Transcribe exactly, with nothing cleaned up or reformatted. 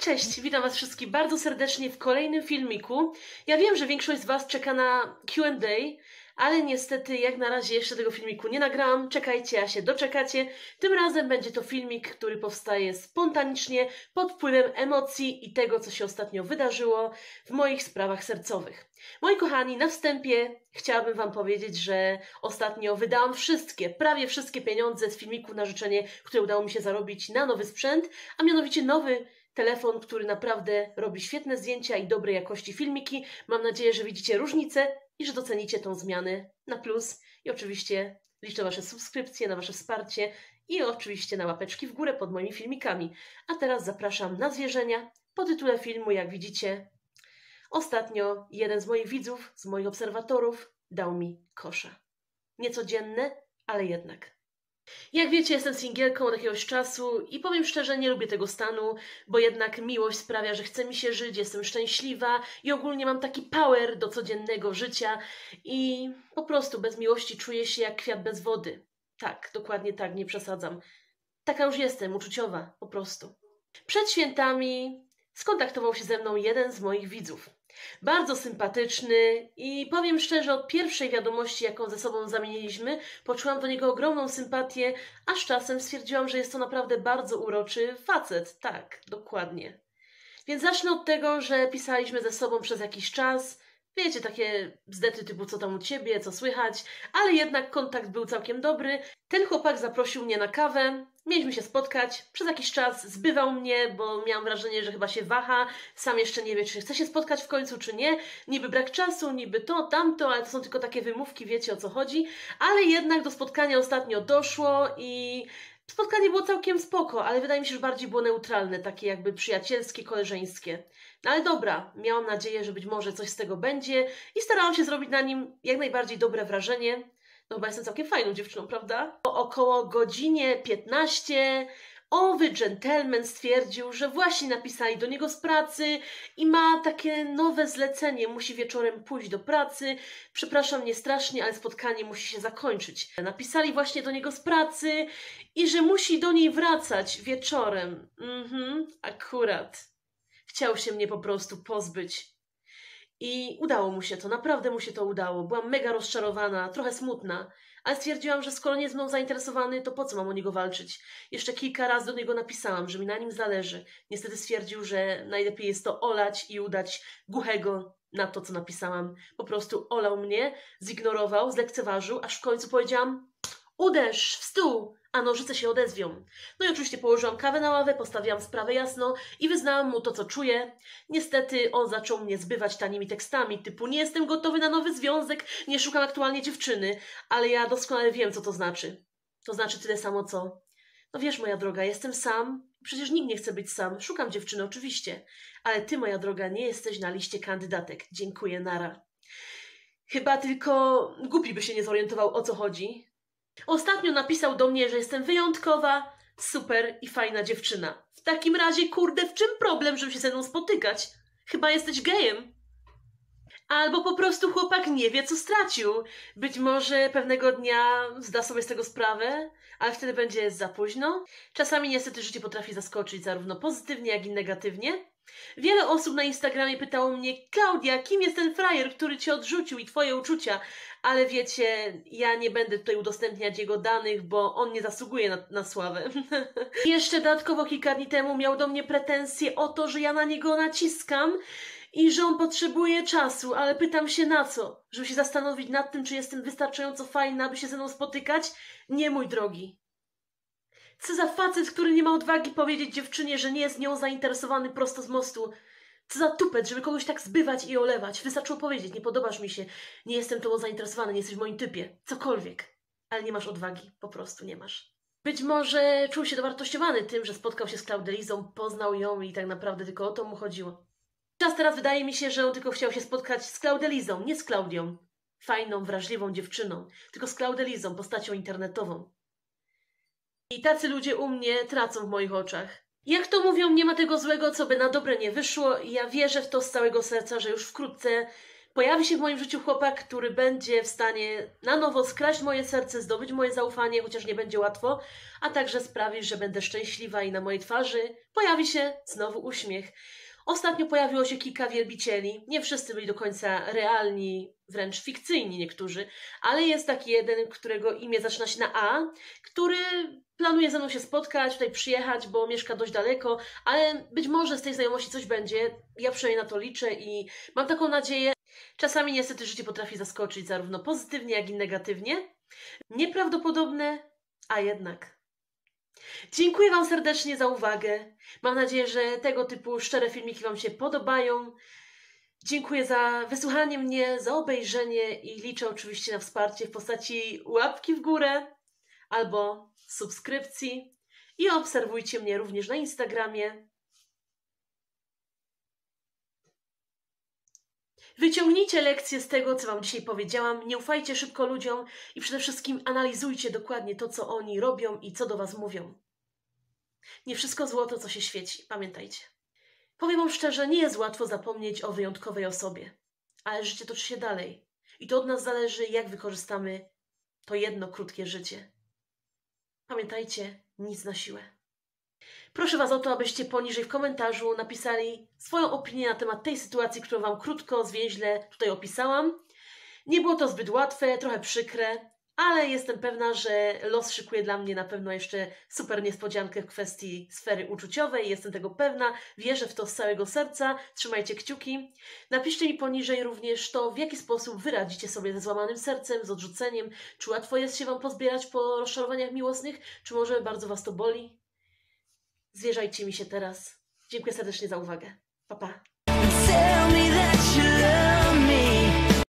Cześć, witam Was wszystkich bardzo serdecznie w kolejnym filmiku. Ja wiem, że większość z Was czeka na Q and A, ale niestety jak na razie jeszcze tego filmiku nie nagrałam. Czekajcie, a się doczekacie. Tym razem będzie to filmik, który powstaje spontanicznie, pod wpływem emocji i tego, co się ostatnio wydarzyło w moich sprawach sercowych. Moi kochani, na wstępie chciałabym Wam powiedzieć, że ostatnio wydałam wszystkie, prawie wszystkie pieniądze z filmików na życzenie, które udało mi się zarobić na nowy sprzęt, a mianowicie nowy telefon, który naprawdę robi świetne zdjęcia i dobrej jakości filmiki. Mam nadzieję, że widzicie różnicę i że docenicie tą zmianę na plus. I oczywiście liczę na Wasze subskrypcje, na Wasze wsparcie i oczywiście na łapeczki w górę pod moimi filmikami. A teraz zapraszam na zwierzenia. Po tytule filmu, jak widzicie, ostatnio jeden z moich widzów, z moich obserwatorów dał mi kosza. Niecodzienne, ale jednak. Jak wiecie, jestem singielką od jakiegoś czasu i powiem szczerze, nie lubię tego stanu, bo jednak miłość sprawia, że chce mi się żyć, jestem szczęśliwa i ogólnie mam taki power do codziennego życia i po prostu bez miłości czuję się jak kwiat bez wody. Tak, dokładnie tak, nie przesadzam. Taka już jestem, uczuciowa, po prostu. Przed świętami skontaktował się ze mną jeden z moich widzów. Bardzo sympatyczny i powiem szczerze, od pierwszej wiadomości, jaką ze sobą zamieniliśmy, poczułam do niego ogromną sympatię, aż czasem stwierdziłam, że jest to naprawdę bardzo uroczy facet. Tak, dokładnie. Więc zacznę od tego, że pisaliśmy ze sobą przez jakiś czas. Wiecie, takie bzdety typu co tam u ciebie, co słychać, ale jednak kontakt był całkiem dobry. Ten chłopak zaprosił mnie na kawę, mieliśmy się spotkać, przez jakiś czas zbywał mnie, bo miałam wrażenie, że chyba się waha, sam jeszcze nie wie, czy chce się spotkać w końcu, czy nie. Niby brak czasu, niby to, tamto, ale to są tylko takie wymówki, wiecie o co chodzi. Ale jednak do spotkania ostatnio doszło i spotkanie było całkiem spoko, ale wydaje mi się, że bardziej było neutralne, takie jakby przyjacielskie, koleżeńskie. No ale dobra, miałam nadzieję, że być może coś z tego będzie i starałam się zrobić na nim jak najbardziej dobre wrażenie. No chyba jestem całkiem fajną dziewczyną, prawda? Po około godzinie piętnaście owy dżentelmen stwierdził, że właśnie napisali do niego z pracy i ma takie nowe zlecenie, musi wieczorem pójść do pracy. Przepraszam mnie strasznie, ale spotkanie musi się zakończyć. Napisali właśnie do niego z pracy i że musi do niej wracać wieczorem. Mhm, akurat. Chciał się mnie po prostu pozbyć. I udało mu się to, naprawdę mu się to udało. Byłam mega rozczarowana, trochę smutna, ale stwierdziłam, że skoro nie jest mną zainteresowany, to po co mam o niego walczyć? Jeszcze kilka razy do niego napisałam, że mi na nim zależy. Niestety stwierdził, że najlepiej jest to olać i udać głuchego na to, co napisałam. Po prostu olał mnie, zignorował, zlekceważył, aż w końcu powiedziałam: uderz w stół, a nożyce się odezwią. No i oczywiście położyłam kawę na ławę, postawiłam sprawę jasno i wyznałam mu to, co czuję. Niestety on zaczął mnie zbywać tanimi tekstami typu: nie jestem gotowy na nowy związek, nie szukam aktualnie dziewczyny, ale ja doskonale wiem, co to znaczy. To znaczy tyle samo, co... No wiesz, moja droga, jestem sam, przecież nikt nie chce być sam, szukam dziewczyny oczywiście, ale ty, moja droga, nie jesteś na liście kandydatek. Dziękuję, nara. Chyba tylko głupi by się nie zorientował, o co chodzi. Ostatnio napisał do mnie, że jestem wyjątkowa, super i fajna dziewczyna. W takim razie, kurde, w czym problem, żeby się ze mną spotykać? Chyba jesteś gejem. Albo po prostu chłopak nie wie, co stracił. Być może pewnego dnia zda sobie z tego sprawę, ale wtedy będzie za późno. Czasami niestety życie potrafi zaskoczyć zarówno pozytywnie, jak i negatywnie. Wiele osób na Instagramie pytało mnie: Klaudia, kim jest ten frajer, który cię odrzucił i twoje uczucia? Ale wiecie, ja nie będę tutaj udostępniać jego danych, bo on nie zasługuje na, na sławę. Jeszcze dodatkowo kilka dni temu miał do mnie pretensje o to, że ja na niego naciskam i że on potrzebuje czasu, ale pytam się na co? Żeby się zastanowić nad tym, czy jestem wystarczająco fajna, aby się ze mną spotykać? Nie, mój drogi. Co za facet, który nie ma odwagi powiedzieć dziewczynie, że nie jest nią zainteresowany prosto z mostu. Co za tupet, żeby kogoś tak zbywać i olewać. Wystarczyło powiedzieć: nie podobasz mi się, nie jestem tobą zainteresowany, nie jesteś w moim typie. Cokolwiek. Ale nie masz odwagi. Po prostu nie masz. Być może czuł się dowartościowany tym, że spotkał się z Klaudelizą, poznał ją i tak naprawdę tylko o to mu chodziło. Czas teraz wydaje mi się, że on tylko chciał się spotkać z Klaudelizą, nie z Klaudią. Fajną, wrażliwą dziewczyną. Tylko z Klaudelizą, postacią internetową. I tacy ludzie u mnie tracą w moich oczach. Jak to mówią, nie ma tego złego, co by na dobre nie wyszło i ja wierzę w to z całego serca, że już wkrótce Pojawi się w moim życiu chłopak, który będzie w stanie na nowo skraść moje serce, zdobyć moje zaufanie, chociaż nie będzie łatwo, a także sprawi, że będę szczęśliwa i na mojej twarzy pojawi się znowu uśmiech. Ostatnio pojawiło się kilka wielbicieli. Nie wszyscy byli do końca realni, wręcz fikcyjni niektórzy, ale jest taki jeden, którego imię zaczyna się na A, który planuje ze mną się spotkać, tutaj przyjechać, bo mieszka dość daleko, ale być może z tej znajomości coś będzie. Ja przynajmniej na to liczę i mam taką nadzieję. Czasami niestety życie potrafi zaskoczyć zarówno pozytywnie, jak i negatywnie. Nieprawdopodobne, a jednak. Dziękuję Wam serdecznie za uwagę. Mam nadzieję, że tego typu szczere filmiki Wam się podobają. Dziękuję za wysłuchanie mnie, za obejrzenie i liczę oczywiście na wsparcie w postaci łapki w górę albo subskrypcji. I obserwujcie mnie również na Instagramie. Wyciągnijcie lekcje z tego, co Wam dzisiaj powiedziałam. Nie ufajcie szybko ludziom i przede wszystkim analizujcie dokładnie to, co oni robią i co do Was mówią. Nie wszystko złoto, co się świeci. Pamiętajcie. Powiem Wam szczerze, nie jest łatwo zapomnieć o wyjątkowej osobie. Ale życie toczy się dalej. I to od nas zależy, jak wykorzystamy to jedno krótkie życie. Pamiętajcie, nic na siłę. Proszę Was o to, abyście poniżej w komentarzu napisali swoją opinię na temat tej sytuacji, którą Wam krótko, zwięźle tutaj opisałam. Nie było to zbyt łatwe, trochę przykre, ale jestem pewna, że los szykuje dla mnie na pewno jeszcze super niespodziankę w kwestii sfery uczuciowej. Jestem tego pewna, wierzę w to z całego serca. Trzymajcie kciuki. Napiszcie mi poniżej również to, w jaki sposób Wy radzicie sobie ze złamanym sercem, z odrzuceniem. Czy łatwo jest się Wam pozbierać po rozczarowaniach miłosnych, czy może bardzo Was to boli? Zwierzajcie mi się teraz. Dziękuję serdecznie za uwagę. Pa, pa.